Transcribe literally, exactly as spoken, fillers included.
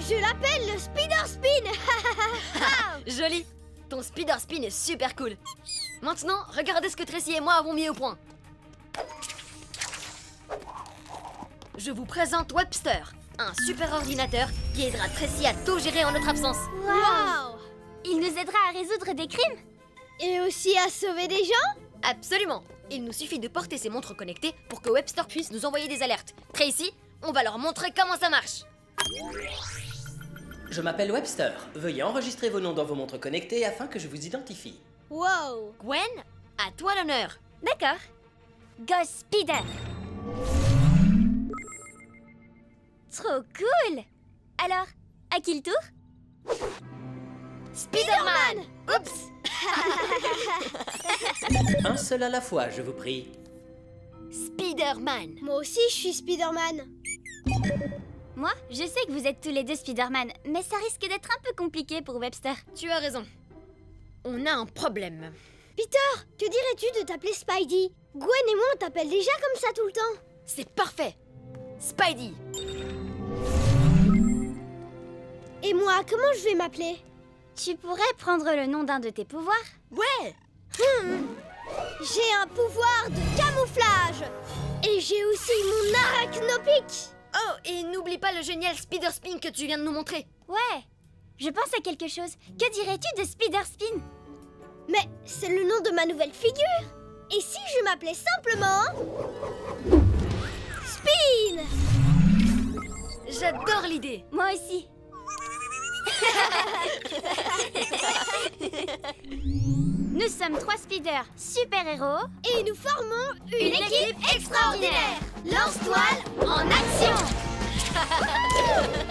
Je l'appelle le Speeder Spin. Joli. Ton Speeder Spin est super cool. Maintenant, regardez ce que Tracy et moi avons mis au point. Je vous présente Webster, un super ordinateur qui aidera Tracy à tout gérer en notre absence. Waouh! Il nous aidera à résoudre des crimes? Et aussi à sauver des gens? Absolument. Il nous suffit de porter ces montres connectées pour que Webster puisse nous envoyer des alertes. Tracy, on va leur montrer comment ça marche. Je m'appelle Webster. Veuillez enregistrer vos noms dans vos montres connectées afin que je vous identifie. Wow! Gwen, à toi l'honneur. D'accord. Go Speeder! Trop cool! Alors, à qui le tour? Spider-Man! Oups! Un seul à la fois, je vous prie. Spider-Man. Moi aussi, je suis Spider-Man. Moi, je sais que vous êtes tous les deux Spider-Man, mais ça risque d'être un peu compliqué pour Webster. Tu as raison. On a un problème. Peter, que dirais-tu de t'appeler Spidey? Gwen et moi, on t'appelle déjà comme ça tout le temps. C'est parfait. Spidey. Et moi, comment je vais m'appeler? Tu pourrais prendre le nom d'un de tes pouvoirs? Ouais. Hmm. J'ai un pouvoir de camouflage. Et j'ai aussi mon arachnopic. Oh, et n'oublie pas le génial Speeder Spin que tu viens de nous montrer. Ouais. Je pense à quelque chose. Que dirais-tu de Speeder Spin? Mais c'est le nom de ma nouvelle figure. Et si je m'appelais simplement... Spin? J'adore l'idée. Moi aussi. Nous sommes trois speeders super-héros Et nous formons une, Une équipe extraordinaire. Lance-toile en action.